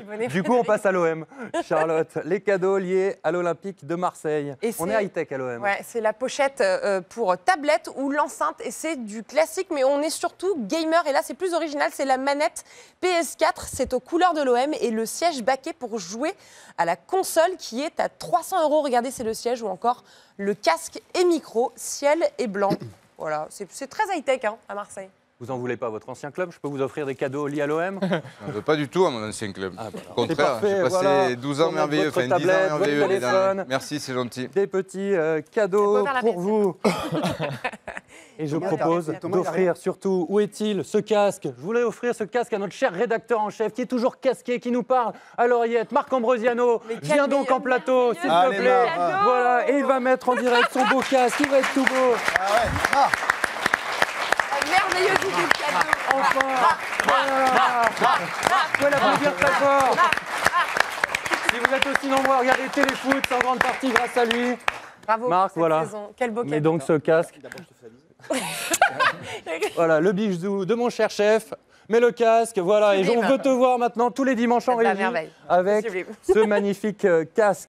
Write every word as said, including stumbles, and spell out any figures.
Du coup, on passe à l'O M. Charlotte, les cadeaux liés à l'Olympique de Marseille. Et on est high-tech à l'O M. Ouais, c'est la pochette euh, pour tablette ou l'enceinte. Et c'est du classique, mais on est surtout gamer. Et là, c'est plus original. C'est la manette P S quatre. C'est aux couleurs de l'O M. Et le siège baquet pour jouer à la console qui est à trois cents euros. Regardez, c'est le siège ou encore le casque et micro, ciel et blanc. Voilà, c'est très high-tech hein, à Marseille. Vous en voulez pas à votre ancien club? Je peux vous offrir des cadeaux liés à l'O M? euh, Pas du tout à mon ancien club. Ah, voilà. Au contraire, j'ai passé voilà. douze ans merveilleux, enfin dix ans merveilleux les derniers. Merci, c'est gentil. Des petits euh, cadeaux pour vous. Et je propose d'offrir surtout, où est-il, ce casque? Je voulais offrir ce casque à notre cher rédacteur en chef qui est toujours casqué, qui nous parle à l'oreillette. Marc Ambrosiano, viens donc en plateau, s'il te plaît. Voilà, et il va mettre en direct son beau casque, il va être tout beau. Ah ouais. Ah. Merveilleux idée de cadeau. Enfin. Voilà. Vous pouvez l'applaudir très fort. Si vous êtes aussi nombreux à regarder Téléfoot, c'est en grande partie grâce à lui. Bravo Marc, pour cette voilà. saison. Quel beau cadeau. Mais donc ce casque. Voilà, le bijou de mon cher chef. Mais le casque, voilà. Et on veut te voir maintenant tous les dimanches en régie avec ce magnifique casque.